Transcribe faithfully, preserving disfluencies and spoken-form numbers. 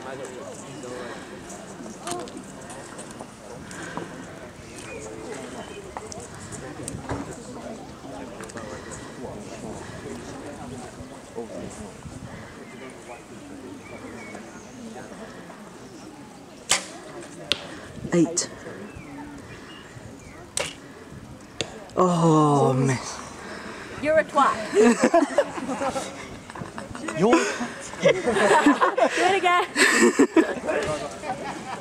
Eight. Oh, man. You're a twat. You're Do it again.